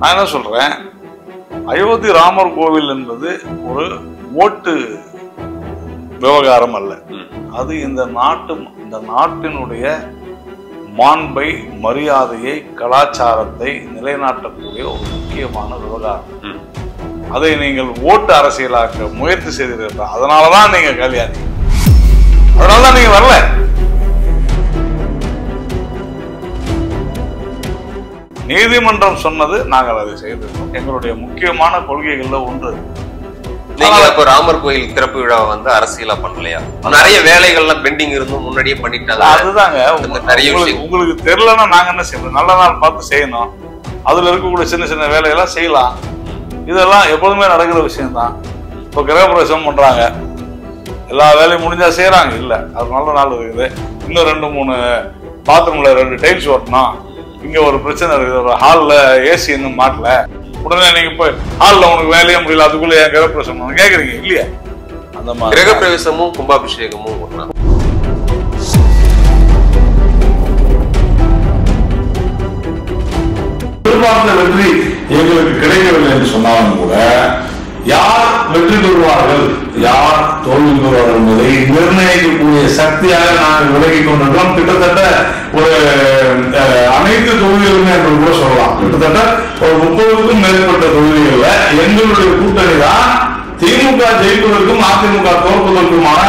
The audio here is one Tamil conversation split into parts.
நான் என்ன சொல்றேன், அயோத்தி ராமர் கோவில் என்பது ஒரு ஓட்டு விவகாரம் அல்ல. அது இந்த நாட்டினுடைய மாண்பை, மரியாதையை, கலாச்சாரத்தை நிலைநாட்டக்கூடிய ஒரு முக்கியமான விவகாரம். அதை நீங்கள் ஓட்டு அரசியலாக்க முயற்சி செய்தீர்கள். அதனாலதான் நீங்க கல்யாணி, அதனாலதான் நீங்க வரல. நீதிமன்றம் சொன்னது நாங்கள் அதை செய்திருக்கோம். எங்களுடைய முக்கியமான கொள்கைகள்ல ஒன்று. நீங்க இப்ப ராமர் கோயில் திறப்பு விழாவை வந்து அரசியலா பண்ணலையா? நிறைய வேலைகள்லாம் பெண்டிங் இருந்தும் முன்னாடியே பண்ணிட்டாங்க. அதுதாங்க உங்களுக்கு தெரியலன்னா நாங்க என்ன செய்யணும், நல்ல நாள் பார்த்து செய்யணும். அதுல இருக்கக்கூடிய சின்ன சின்ன வேலையெல்லாம் செய்யலாம். இதெல்லாம் எப்போதுமே நடக்கிற விஷயம்தான். இப்போ கிரகப்பிரவேசம் பண்றாங்க, எல்லா வேலையும் முடிஞ்சா செய்யறாங்க. இல்ல, அது நல்ல நாள் இருக்குது, இன்னும் 2-3 பாத்ரூம்ல 2 டைல்ஸ் ஓட்டணும், இங்க ஒரு பிரச்சனை இருக்குது, ஒரு ஹால்ல ஏசி இன்னும் மாட்டல, உடனே நீங்க போய் ஹால்ல உனக்கு வேலையே முடியல, அதுக்குள்ள ஏன் கிரகப்பிரவேசம் கேக்குறீங்க இல்லையா? அந்த மாதிரி கிரகப்பிரவேசமும் கும்பாபிஷேகமும் ஒண்ணா? வெற்றி எங்களுக்கு கிடைக்கவில்லை என்று சொன்னாலும் கூட யார் வெற்றி பெறுவார்கள், யார் தோல்வி பெறுவார்கள் என்பதை நிர்ணயிக்கக்கூடிய சக்தியாக நாங்கள் விலகிக் கொண்டிருக்கிறோம். கிட்டத்தட்ட ஒரு அனைத்து தொகுதிகளுமே என்று கூட சொல்லலாம். கிட்டத்தட்ட ஒரு 30க்கும் மேற்பட்ட தொகுதிகள்ல எங்களுடைய கூட்டணி தான் திமுக ஜெயிப்பதற்கும் அதிமுக தோற்பதற்குமான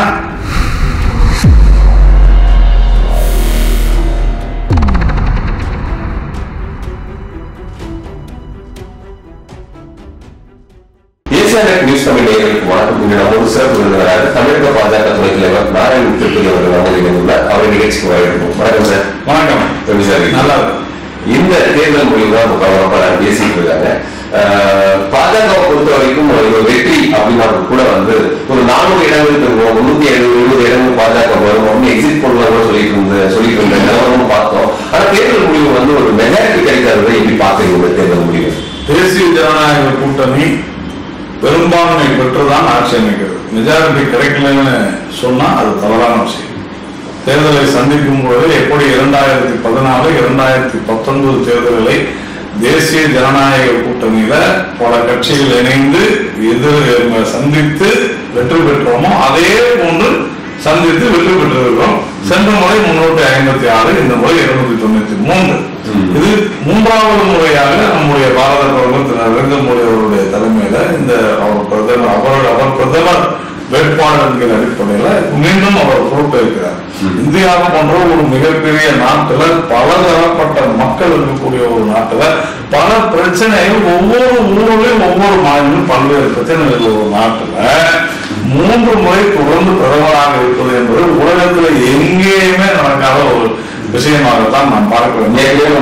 நியூஸ் தமிழர்களுக்கு வணக்கம். நம்மோடு சிறப்பு விருந்தினராக தமிழக பாஜக துணைத் தலைவர் நாராயணன் திருப்பதி அவர்கள் நம்முடைய இணைந்துள்ளார். அவரை நிகழ்ச்சிக்கு வரவேற்கிறோம். வணக்கம் சார். வணக்கம். எப்படி சார்? நல்லா இருக்கும். இந்த தேர்தல் முடிவு தான் முக்கியமாக பேசிட்டு இருக்காங்க. பாஜகவை பொறுத்த வரைக்கும் ஒரு வெற்றி அப்படின்னா கூட வந்து ஒரு 400 இடங்களுக்கு இருக்கும், 370 இடங்கள் பாஜக வரும் அப்படின்னு எக்ஸிட் போல கூட சொல்லிட்டு இருந்த நிலவரமும் பார்த்தோம். ஆனா தேர்தல் முடிவு வந்து ஒரு மெஜாரிட்டி கிடைக்காததை எப்படி பாக்குறீங்க? தேர்தல் முடிவு தேசிய ஜனநாயக கூட்டணி பெரும்பான்மை பெற்றுதான் ஆட்சி அமைக்கிறது. மெஜாரிட்டி கிடைக்கலன்னு சொன்னா அது தவறான விஷயம். தேர்தலை சந்திக்கும் போது எப்படி 2014, 2019 தேர்தல்களை தேசிய ஜனநாயக கூட்டணியில பல கட்சிகள் இணைந்து சந்தித்து வெற்றி பெற்றோமோ அதே போன்று சந்தித்து வெற்றி பெற்றிருக்கிறோம். சென்ற முறை 356, இந்த முறை 293. இது 3வது முறையாக நம்முடைய பாரத பிரதமர் திரு நரேந்திர மோடி அவருடைய தலைமையில இந்த அவர் பிரதமர் வேட்பாளர் என்கிற அடிப்படையில மீண்டும் அவர் பொறுப்பேற்கிறார். இந்தியாவை போன்ற ஒரு மிகப்பெரிய நாட்டுல பலதரப்பட்ட மக்கள் இருக்கக்கூடிய ஒரு நாட்டுல பல பிரச்சனைகள் ஒவ்வொரு ஊரிலும் ஒவ்வொரு மாநிலம் பல்வேறு பிரச்சனைகள் ஒரு நாட்டுல 3 முறை தொடர்ந்து பிரதமராக இருப்பது என்பது உலகத்துல எங்கேயுமே நடக்காத ஒரு விஷயமாகத்தான் நான் பார்க்கிறேன்.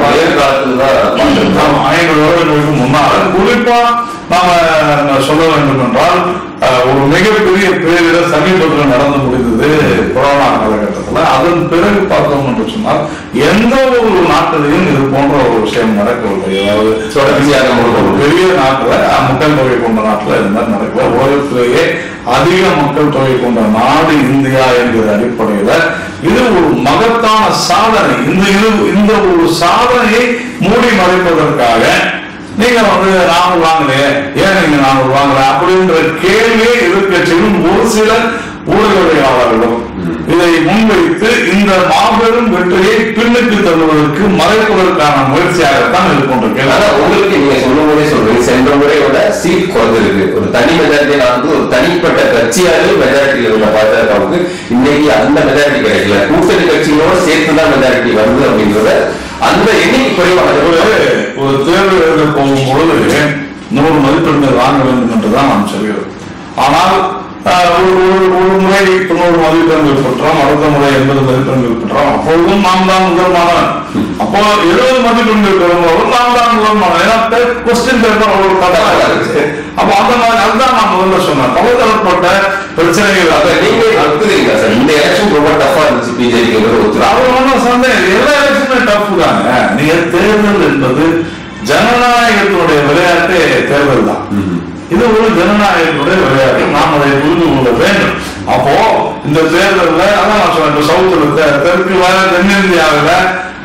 500 வருடங்களுக்கு முன்னால் குறிப்பா நாம சொல்ல வேண்டும் என்றால் ஒரு மிகப்பெரிய பேரிடர் சமீபத்தில் நடந்து முடிந்தது கொரோனா காலகட்டத்தில். அதன் பிறகு பார்த்தோம் என்று சொன்னால் எந்த ஒரு நாட்டிலையும் இது போன்ற ஒரு விஷயம் நடக்கவில்லை. அதாவது ஒரு பெரிய நாட்டுல மக்கள் தொகை கொண்ட நாட்டுல இது மாதிரி நடக்கல. உலகத்திலேயே அதிக மக்கள் தொகை கொண்ட நாடு இந்தியா என்கிற அடிப்படையில இது ஒரு மகத்தான சாதனை. இந்த ஒரு சாதனையை மூடி மறைப்பதற்காக நீங்க வந்து 400 வாங்கலையே, ஏன் நீங்க 400 வாங்கல அப்படின்ற கேள்வியை எதிர்கட்சிகளும் ஒரு சில ஊடகவியலாளர்களும் இதை முன்வைத்து இந்த மாபெரும் வெற்றியை பின்னுக்கு தள்ளுவதற்கு மறைப்பதற்கான முயற்சியாகத்தான் இது கொண்டிருக்கிறது. உங்களுக்கு நீங்க சொல்லும் போதே சொல்றீங்க, சென்ற முறையோட சீட் குறைஞ்சிருக்கு. ஒரு தனி மெஜாரிட்டியில வந்து ஒரு தனிப்பட்ட கட்சியாலே மெஜாரிட்டியில உள்ள பாஜகவுக்கு இன்னைக்கு அந்த மெஜாரிட்டி கிடைக்கல, கூட்டணி கட்சிகளோட சேர்த்துதான் மெஜாரிட்டி வருது அப்படின்றத அந்த எண்ணிக்கை குறைவாக ஒரு தேர்தல் எழுத போகும் பொழுது 100 மதிப்பெண்கள் வாங்க வேண்டும் என்றுதான் நாம் சொல்கிறோம். ஆனால் ஒரு முறை 90 மதிப்பெண்கள் பெற்றோம், அடுத்த முறை 80 மதிப்பெண்கள் பெற்றோம். அப்பொழுதும் நாம் தான் முதல் மாணவன். அப்போ 70 மதிப்பெண்கள் பெறும்போது நாம் தான் முதல் மாணவன். ஏன்னா கொஸ்டின் பேப்பர் ஒரு கட்டாக இருக்கு. அப்போ அந்த மாதிரி அதுதான் நான் முதல்ல சொன்னேன். பலதரப்பட்ட பிரச்சனைகள் அதை நீங்க நடத்துறீங்க சார். இந்த எலெக்ஷன் ரொம்ப டஃபா இருந்துச்சு பிஜேபிக்கு. அது ஒன்றும் சந்தேகம், எல்லா எலெக்ஷனுமே டஃப் தாங்க. நீங்க தேர்தல் என்பது ஜனநாயகத்தினுடைய விளையாட்டு தேர்தல் தான். இது ஒரு ஜனநாயகத்துடைய விளையாட்டு, நாம் அதை புரிந்து கொள்ள வேண்டும். அப்போ இந்த தேர்தலில் அதான் நான் சொன்னேன், சவுத்துல தெற்கு தென்னிந்தியாவில்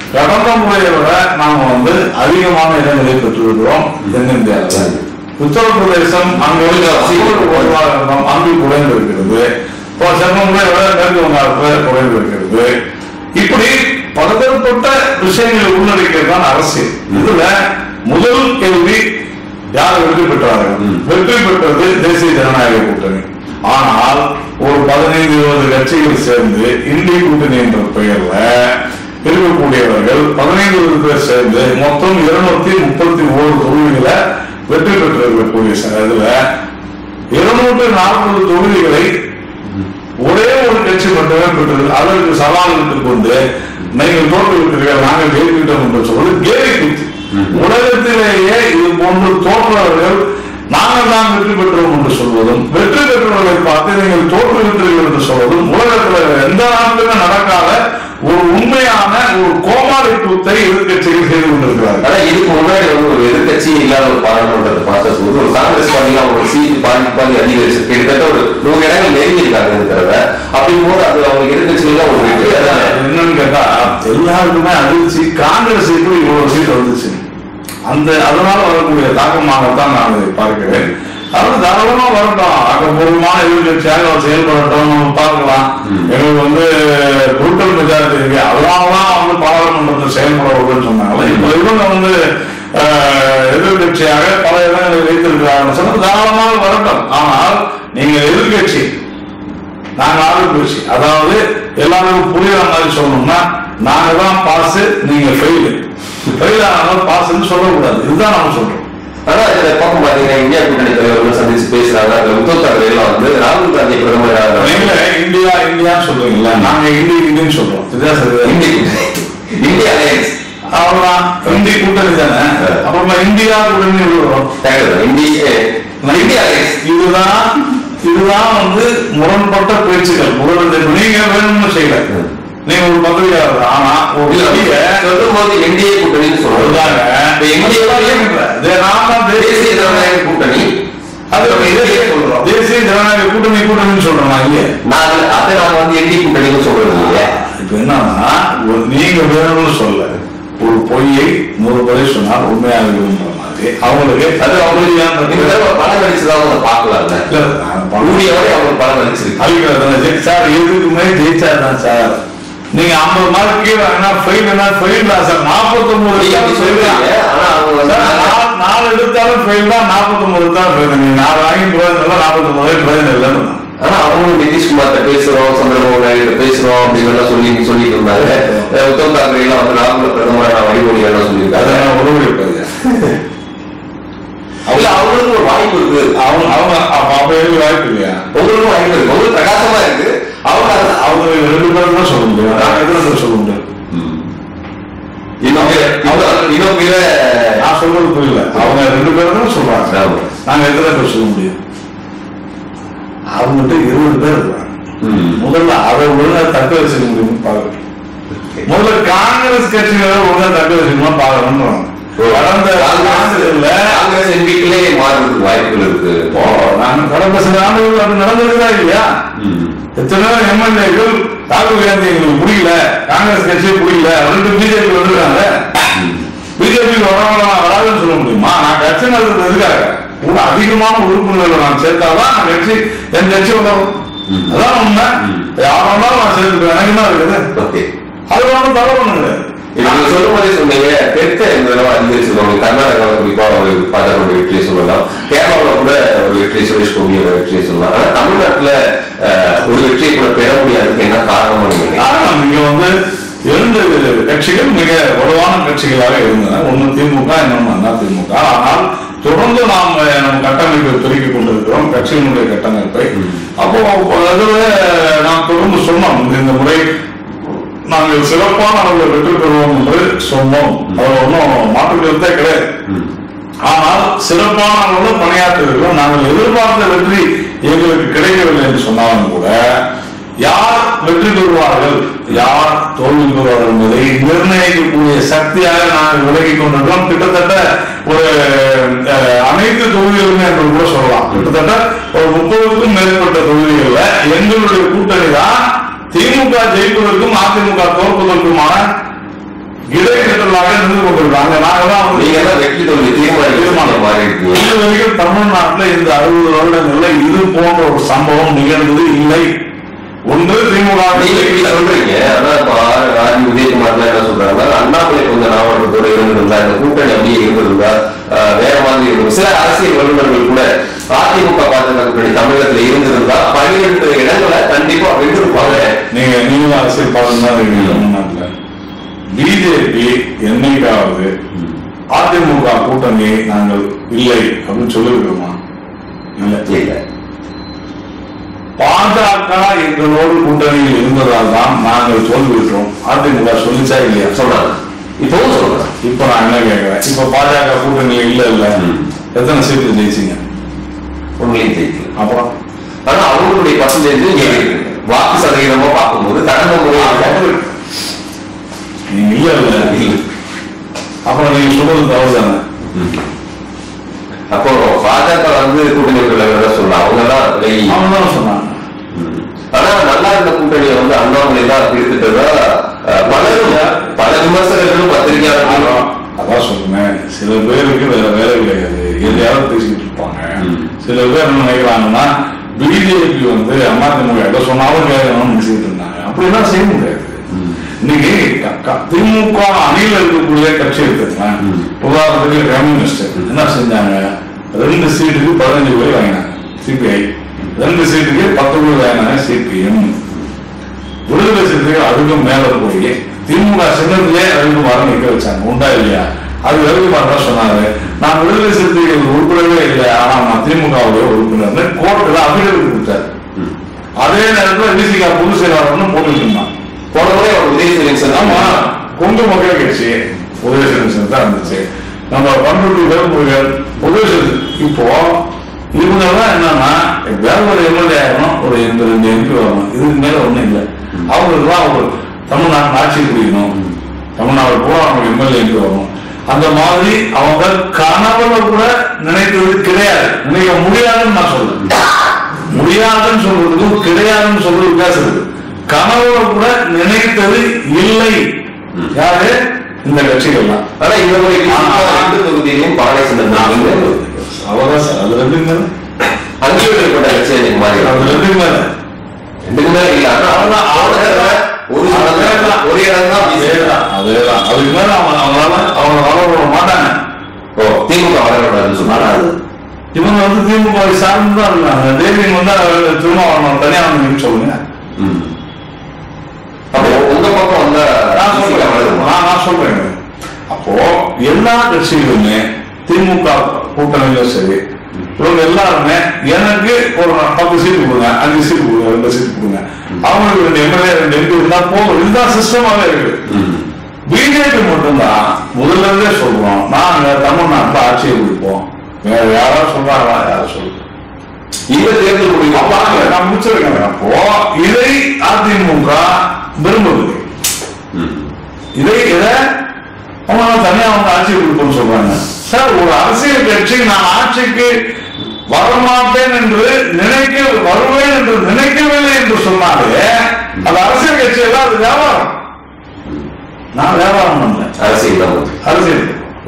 கடந்த முறையை விட நாம அதிகமான இடங்களை பெற்றிருக்கிறோம் தென்னிந்தியாவில். உத்தரப்பிரதேசம் அங்கு அங்கு குறைந்து இருக்கிறது. இப்போ சென்ற முறை விட மேற்கு வங்காளத்தில் குறைந்து இருக்கிறது. இப்படி பலதரப்பட்ட விஷயங்களை உள்ளடக்கியதான் அரசியல். இதுல முதல் கேள்வி யார் வெற்றி பெற்றார்கள்? வெற்றி பெற்றது தேசிய ஜனநாயக கூட்டணி. ஆனால் ஒரு 15-20 கட்சிகள் சேர்ந்து இந்திய கூட்டணி என்ற பெயர்ல இருக்கக்கூடியவர்கள் 15 பேர் சேர்ந்து மொத்தம் 231 தொகுதிகளை வெற்றி பெற்றிருக்கக்கூடிய இதுல 240 தொகுதிகளை ஒரே ஒரு கட்சி மட்டுமே பெற்றது. அதற்கு சவால் எடுத்துக் கொண்டு நீங்கள் தோற்றுவிட்டீர்கள், நாங்கள் ஜெயிக்கிட்டோம் என்று சொல்வது கேலி கூத்து. உலகத்திலேயே இது போன்று தோற்றவர்கள் நாங்கள் தான் வெற்றி பெற்றோம் என்று சொல்வதும், வெற்றி பெற்றவர்களை பார்த்து நீங்கள் தோற்றுவிட்டீர்கள் என்று சொல்வதும் உலகத்தில் எந்த நாட்டிலுமே நடக்காத ஒரு உண்மையான ஒரு கோமாளித்துவத்தை எதிர்கட்சிகள் செய்து கொண்டிருக்கிறார்கள். ஆனா இதுக்கு முன்னாடி ஒரு எதிர்கட்சி இல்லாத ஒரு பாராளுமன்றத்தை பார்த்த போது ஒரு காங்கிரஸ் பார்ட்டில அவங்க சீட்டு பாதி அதிகரிச்சு கிட்டத்தட்ட ஒரு 100 இடங்கள் நெருங்கி இருக்காங்க இருக்கிறத. அப்படிங்கும் போது அது அவங்க எதிர்கட்சிகள் ஒரு வெற்றி. என்னன்னு கேட்டா எல்லாருக்குமே அதிர்ச்சி, காங்கிரஸ் எப்படி இவ்வளவு சீட் வந்துச்சு, அதனால வரக்கூடிய தாக்கமாகத்தான் நான் அதை பார்க்கிறேன். அதாவது தாராளமா வரட்டும், ஆக்கப்பூர்வமான எதிர்கட்சியாக செயல்படட்டும், பார்க்கலாம். எங்களுக்கு டோட்டல் மெஜாரிட்டி இருக்கு, அதனாலதான் பாராளுமன்றத்தில் செயல்படுவதுன்னு சொன்னாங்க. இப்ப இவங்க எதிர்கட்சியாக பல இடங்களை வைத்திருக்கிறார்கள் சொன்னா தாராளமாக வரட்டும். ஆனால் நீங்க எதிர்கட்சி, நாங்க ஆளுங்கட்சி, அதாவது எல்லாருக்கும் புரியுற மாதிரி சொல்லணும்னா நாங்க தான் பாஸ், நீங்க ஃபெயில் ஆனாலும் பாஸ்ன்னு சொல்லக்கூடாது. இதுதான் நம்ம சொல்றோம். ஆனா இதை பார்க்க பாத்தீங்கன்னா இந்தியா கூட்டணி தலைவர்கள் சந்திச்சு பேசுறாங்க. உத்தவ் தாக்கரே வந்து ராகுல் காந்தி பிரதமர் இந்தியா இந்தியான்னு சொல்றீங்களா, நாங்க இந்தின்னு சொல்றோம். இந்தியா அலையன்ஸ் அவ்வளவுதான், இந்திய கூட்டணி தானே. அப்புறமா இந்தியா கூட்டணி இந்தியா அலையன்ஸ். இதுதான் முரண்பட்ட பேச்சுகள். முதல் நீங்க வேணும்னு செய்யல, நீங்க ஒரு பத்திரிகையாளர். ஆனா சொல்லும்போது என்டிஏ கூட்டணின்னு சொல்றாங்க. தேசிய ஜனநாயக கூட்டணி, தேசிய ஜனநாயக கூட்டணின்னு சொல்றோம். அதை நாங்க என்டிஏ கூட்டணின்னு சொல்றது இல்லையா? இப்ப என்னன்னா, நீங்க வேணும்னு சொல்ல ஒரு பொய்யை 100 முறை சொன்னால் உண்மையாக இருக்குன்ற மாதிரி அவங்களுக்கு அது அவங்களுக்கு பணம் அடிச்சுதான் பார்க்கலாம்ல. அவங்க பணம் அடிச்சிருக்கு சார், எதுக்குமே ஜெயிச்சாதான் சார். நீங்க 50 மார்க் கீழே ஃபெயில் தான் சார். 49 4 எடுத்தாலும் ஃபெயில் தான், 49 தான் ஃபெயில். நீங்க 4 வாங்கி பிரயோஜனம் 49 பிரயோஜனம் இல்லைன்னு. ஆனா அவங்களும் நிதிஷ்குமார்ட்ட பேசுறோம், சந்திரபாபு நாயுடு பேசுறோம் அப்படின்னு சொல்லிட்டு இருந்தாங்க. உத்தவ் தாக்கரே எல்லாம் ராகுல பிரதமர் வழிமொழி எல்லாம் சொல்லியிருக்காங்க. அவங்களுக்கு ஒரு வாய்ப்பு இருக்கு. அவங்க வாய்ப்பு இல்லையா? உங்களுக்கும் வாய்ப்பு இருக்கு, உங்களுக்கு பிரகாசமா இருக்கு. அவங்க 2 பேரும் தான் சொல்ல முடியும், நாங்க எதுவும் சொல்ல முடியாது. நான் சொல்றது புரியல. அவங்க 2 பேரும் தான் சொல்றாங்க, நாங்க எத்தனை பேர் சொல்ல முடியும்? அவங்ககிட்ட 20 பேர் இருக்காங்க. முதல்ல அதை ஒழுங்கா தக்க வச்சுக்க முடியும்னு பாக்கணும். முதல்ல காங்கிரஸ் கட்சிகளை ஒழுங்கா தக்க வச்சுக்கணுமா பாக்கணும்னு கடந்த காங்கிரஸ் எண்ணிக்கையிலே மாறுறதுக்கு வாய்ப்புகள் இருக்கு. கடந்த சில ஆண்டுகள் அது நடந்திருக்குதா இல்லையா? எத்தனையோ எம்எல்ஏக்கள் ராகுல் காந்தி எங்களுக்கு புரியல, காங்கிரஸ் கட்சியே புரியல அப்படின்னு பிஜேபி வந்துருக்காங்க. பிஜேபி வராதுன்னு சொல்ல முடியுமா? நான் கட்சி நடத்துறதுக்காக கூட அதிகமான உறுப்பினர்களை நான் சேர்த்தாதான் நான் என் கட்சி வந்தாலும் அதான் உண்மை. யாரும் நான் சேர்த்துப்பேன், எனக்கு தான் இருக்குது. அது ஒன்றும் தவறு பண்ணுங்க. சொல்லும் போதே சொன்னீங்க தெற்க இந்த தடவை அதிகரிச்சிருவாங்க. கர்நாடகாவில் குறிப்பா ஒரு பாஜக வெற்றியை சொல்லலாம், கேரளாவில் கூட ஒரு வெற்றியை சுரேஷ் கோபியோட வெற்றியை சொல்லலாம். ஆனா தமிழ்நாட்டுல ஒரு வெற்றியை கூட பெற முடியாதுக்கு என்ன காரணம்? இங்க 2 கட்சிகள் மிக வலுவான கட்சிகளாக இருந்தன. ஒன்னு திமுக, இன்னொன்னு அதிமுக. ஆனால் தொடர்ந்து நாம் நம் கட்டமைப்பை பெருக்கிக் கொண்டிருக்கிறோம், கட்சியினுடைய கட்டமைப்பை. அப்போ அதுல நாம் தொடர்ந்து சொன்னோம், இந்த முறை நாங்கள் சிறப்பான அளவில் வெற்றி பெறுவோம் என்று சொன்னோம். அவர் ஒன்றும் மாற்றுக்கிறதே கிடையாது. ஆனால் சிறப்பான அளவில் பணியாற்றிருக்கிறோம். நாங்கள் எதிர்பார்த்த வெற்றி எங்களுக்கு கிடைக்கவில்லை என்று சொன்னாலும் கூட யார் வெற்றி பெறுவார்கள், யார் தோல்வி பெறுவார்கள் என்பதை நிர்ணயிக்கக்கூடிய சக்தியாக நாங்கள் விலகிக் கொண்டிருக்கிறோம். கிட்டத்தட்ட ஒரு அனைத்து தொகுதிகளுமே என்று கூட சொல்லலாம். கிட்டத்தட்ட ஒரு 30க்கும் மேற்பட்ட தொகுதிகள்ல எங்களுடைய கூட்டணி தான் திமுக ஜெயிப்பதற்கும் அதிமுக தோற்பதற்குமான இடைநிற்றலாக இருந்து கொண்டிருக்காங்க. நாங்கதான் வெற்றி தோல்வி தீர்மானம் மாறி இருக்கு. இது வரைக்கும் தமிழ்நாட்டில் இந்த 60 வருடங்கள்ல இது போன்ற ஒரு சம்பவம் நிகழ்ந்தது இல்லை. ஒன்று திமுக சொல்றீங்க. ஆனா உதயகுமார் என்ன சொல்றாங்க, அண்ணாமலை கொஞ்சம் நாவட்டத்தோட இருந்திருந்தா, இந்த கூட்டணி அப்படியே இருந்திருந்தா வேற மாதிரி இருக்கும். சில அரசியல் வல்லுநர்கள் கூட அதிமுக பாஜக கூட்டணி தமிழகத்துல இருந்திருந்தா 12 இடங்களை கண்டிப்பா வென்றிருப்பாங்க. நீங்க அரசியல் பார்த்துதான் இருக்கீங்க. தமிழ்நாட்டுல பிஜேபி என்னைக்காவது அதிமுக கூட்டணி நாங்கள் இல்லை அப்படின்னு சொல்லிருக்கோமா? இல்லை. பாஜக எங்களோடு கூட்டணியில் இருந்ததால் தான் நாங்கள் தோல்விட்டோம். அதிமுக சொல்லிச்சா இல்லையா? சொன்னாங்க. இப்பவும் சொல்றேன். இப்ப நான் என்ன கேட்கிறேன், இப்ப பாஜக கூட்டணியில் இல்ல எத்தனை சீட்டு ஜெயிச்சிங்க? உண்மையும் ஜெயிக்கல. அப்புறம் ஆனா அவங்களுடைய பர்சன்டேஜ் வாக்கு சதவீதமா பார்க்கும்போது கடந்த முறை நீங்க இல்ல அப்புறம் நீங்க சொல்றது தவறு தானே. அப்போ பாஜக கூட்டணி சொல்ல அவங்கதான் சொன்னாங்க. ஆனா நல்லா இருந்த கூட்டணியை அண்ணாமலை தான் பிரித்துட்டதா பல விமர்சகர்களும் பத்திரிகையாளர்களும் அதான் சொல்லுவேன். சில பேருக்கு வேற வேலை கிடையாது, எதையாவது பேசிக்கிட்டு இருப்பாங்க. சில பேர் என்ன நினைக்கிறாங்கன்னா பிஜேபி அதிமுக எதை சொன்னாலும் கேட்கணும்னு நினைச்சுட்டு இருந்தாங்க. அப்படிலாம் செய்ய முடியாது. இன்னைக்கு திமுக அணியில் இருக்கக்கூடிய கட்சி இருக்குங்க. உதாரணத்துக்கு கம்யூனிஸ்ட் என்ன செஞ்சாங்க, 2 சீட்டுக்கு 15 பேர் வாங்கினாங்க சிபிஐ, 2 சீட்டுக்கு 10 பேர் வாங்கினாங்க சிபிஎம். விடுதலை சிறுத்தைகள் அதுக்கும் மேல போய் திமுக சின்னத்திலே ரவிக்குமார் நிக்க வச்சாங்க. உண்டா இல்லையா? அது ரவிக்குமார் தான் சொன்னாரு, நான் விடுதலை சிறுத்தைகள் உறுப்பினரே இல்லை, ஆனா நான் திமுகவுடைய உறுப்பினர் கோர்ட்டுல அபிடவிட் கொடுத்தாரு. அதே நேரத்தில் விசிகா பொதுச் செயலாளர்னு போட்டுட்டு இருந்தான். ஆமா, கொங்கு மக்கள் கட்சி உதயசன் தான் இருந்துச்சு. நம்ம பண்ருட்டி வேறுபுகள் உதயசன். இப்போ இவங்கெல்லாம் என்னன்னா வேற ஒரு எம்எல்ஏ ஆகணும், ஒரு 82 எம்பி வரணும், இதுக்கு மேல ஒண்ணும் இல்லை. அவங்களுக்குலாம் அவங்க தமிழ்நாட்டு ஆட்சி புரியணும், தமிழ்நாடு கூட அவங்க எம்எல்ஏ எம்பி வரணும். அந்த மாதிரி அவங்க கனவுல கூட நினைத்தது கிடையாது, நினைக்க முடியாதுன்னு நான் சொல்றேன். முடியாதுன்னு சொல்றதுக்கும் கிடையாதுன்னு சொல்றது வித்தியாசம். கனவுல கூட நினைத்தது இல்லை யாரு? இந்த கட்சிகள் தான். ஆனா இந்த முறை தொகுதியிலும் அவ்வளவுதான் சார். அது 2 மேல அங்கீகரிக்கப்பட்ட கட்சி எனக்கு மாறி அது 2 மேல 2 மேல இல்ல. ஒரு இடம் தான் அதேதான். அதுக்கு மேல அவங்க வளர மாட்டாங்க. ஓ, திமுக வளரக்கூடாதுன்னு சொன்னாங்க. இவங்க திமுக சார்ந்துதான் இருக்காங்க. தேவியன் திரும்ப வரணும், தனியா வந்து சொல்லுங்க. அப்போ உங்க பக்கம் நான் சொல்றேன். அப்போ எல்லா கட்சிகளுமே திமுக கூட்டணியிலும் சரி, இவங்க எல்லாருமே எனக்கு ஒரு 10 சீட்டு கொடுங்க, 5 சீட்டு கொடுங்க, 2 சீட்டு கொடுங்க, அவங்களுக்கு 2 எம்எல்ஏ 2 எம்பி இருந்தா போதும். இதுதான் சிஸ்டமாவே இருக்கு. பிஜேபி மட்டும்தான் முதல்ல இருந்தே சொல்றோம், நாங்க தமிழ்நாட்டில் ஆட்சியை கொடுப்போம். வேற யாராவது சொல்றாங்களா? யாரும் சொல்லுங்க. இந்த தேர்தல் முடிவு நான் முடிச்சிருக்கேன். அப்போ இதை அதிமுக விரும்பவில்லை. இதை அவங்க தனியா ஆட்சி கொடுப்போம்னு சொல்றாங்க. சார், ஒரு அரசியல் கட்சி நான் ஆட்சிக்கு வரமாட்டேன் என்று வருவேன் என்று நினைக்கவில்லை என்று சொன்னாலே அது அரசியல் கட்சி எல்லாம் அது வியாபாரம். நான் வியாபாரம் பண்ணல, அரசியல்.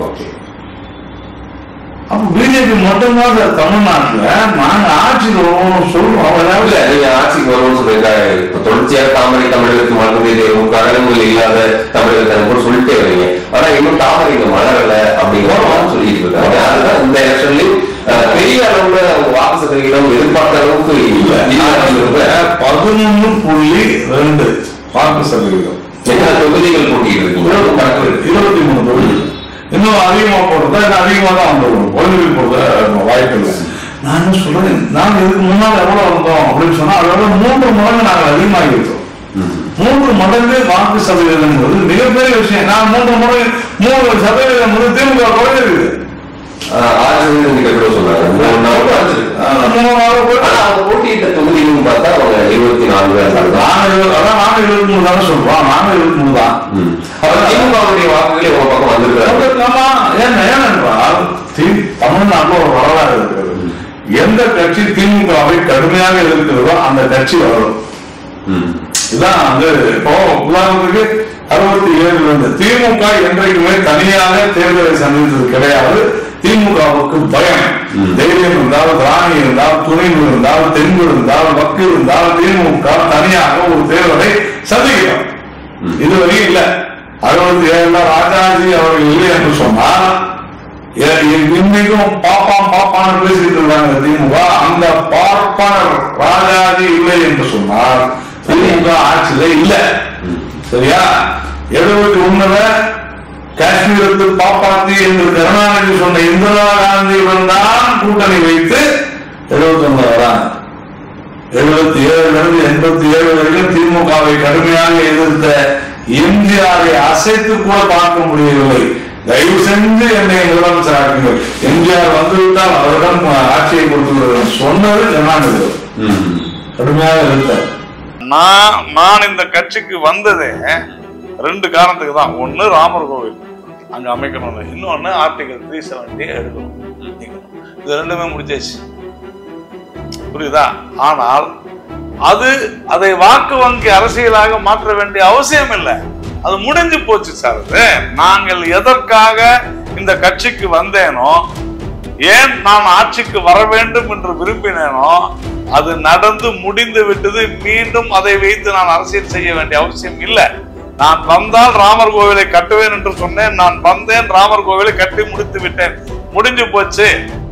அப்ப பிஜேபி மட்டும்தான் சார் தமிழ்நாட்டுல நாங்க ஆட்சிக்கு வருவோம்னு சொல்றோம். நீங்க ஆட்சிக்கு வருவோம்னு சொல்றீங்க. தொடர்ச்சியாக தாமரை தமிழகத்துக்கு மலர்ந்து கடலங்கள் இல்லாத தமிழகத்தை சொல்லிட்டே வரீங்க. ஆனா இன்னும் தாமரை மலரல அப்படிங்கிற சொல்லிட்டு இருக்காங்க. அதுதான் இந்த எலெக்ஷன்லயும் பெரிய அளவுல வாக்கு சதவீதம் எதிர்பார்த்த அளவுக்கு இல்ல. 11.2 வாக்கு சதவீதம். என்ன தொகுதிகள் போட்டிட்டு இருக்கு? 23 தொகுதிகள். இன்னும் அதிகமா போடுறதா அதிகமா தான் வந்துடும். குழந்தைகள் போடுறத வாய்ப்பு இல்லை. நான் என்ன சொல்றேன், நாங்க இதுக்கு முன்னாடி எவ்வளவு வந்தோம் அப்படின்னு சொன்னா அதோட 3 மடங்கு நாங்கள் அதிகமாகி இருக்கோம். 3 மடங்கு வாக்கு சதவீதம் மிகப்பெரிய விஷயம். நான் 3 மடங்கு 3% திமுக குறைஞ்சிருக்கு. போட்டியிட்ட தொகுதிகளும் பார்த்தா அவங்க 24 நாங்க 23 தானே சொல்றோம். நாங்க 23 தான். திமுகவுடைய வாக்குகளே ஒரு பக்கம் வந்திருக்காங்க. ஏனென்றால் தமிழ்நாட்டில் ஒரு வரலாறு இருக்கிறது. எந்த கட்சி திமுகவை கடுமையாக இருக்கிறதோ அந்த கட்சி வரும். இதுதான் இப்போ உதாரணத்துக்கு 67 திமுக என்றைக்குமே தனியாக தேர்தலை சந்தித்தது கிடையாது. திமுகவுக்கு பயம், தைரியம் இருந்தால், திராணி இருந்தால், துணிவு இருந்தால், தென்பு இருந்தால், வக்கு இருந்தால் திமுக தனியாக ஒரு தேர்தலை சந்திக்கிறோம். இதுவரை இல்ல. 67 ராஜாஜி அவர்கள் இல்லை என்று சொன்னால் இன்னைக்கும் பாப்பான்னு பேசிட்டு இருக்காங்க திமுக. அந்த பார்ப்பனர் ராஜாஜி இல்லை என்று சொன்னால் திமுக ஆட்சியில இல்ல. சரியா? 71 காஷ்மீரத்து பாப்பாத்தி என்று கருணாநிதி சொன்ன இந்திரா காந்தியுடன் தான் கூட்டணி வைத்து 71 வராங்க. 77 87 வரைக்கும் திமுகவை கடுமையாக எதிர்த்த எம்ஜிஆரை அசைத்து கூட பார்க்க முடியவில்லை. தயவு செஞ்சு என்னை முதலமைச்சர் ஆக்குங்கள், எம்ஜிஆர் வந்துவிட்டால் அவரிடம் ஆட்சியை கொடுத்து சொன்னது கருணாநிதி கடுமையாக எதிர்த்தார். நான் இந்த கட்சிக்கு வந்ததே 2 காரணத்துக்கு தான். ஒண்ணு ராமர் கோவில் அங்க அமைக்கணும், இன்னொன்னு ஆர்டிகல் 370 எடுக்கணும். இது 2மே முடிஞ்சாச்சு, புரியுதா? ஆனால் அதை வாக்கு வங்கி அரசியலாக மாற்ற வேண்டிய அவசியம் இல்லை, அது முடிஞ்சு போச்சு சார். நாங்கள் எதற்காக இந்த கட்சிக்கு வந்தேனோ, ஏன் நான் ஆட்சிக்கு வர வேண்டும் என்று விரும்பினேனோ அது நடந்து முடிந்து விட்டது. மீண்டும் அதை வைத்து நான் அரசியல் செய்ய வேண்டிய அவசியம் இல்லை. நான் வந்தால் ராமர் கோவிலை கட்டுவேன் என்று சொன்னேன், நான் வந்தேன், ராமர் கோவிலை கட்டி முடித்து விட்டேன், முடிஞ்சு போச்சு.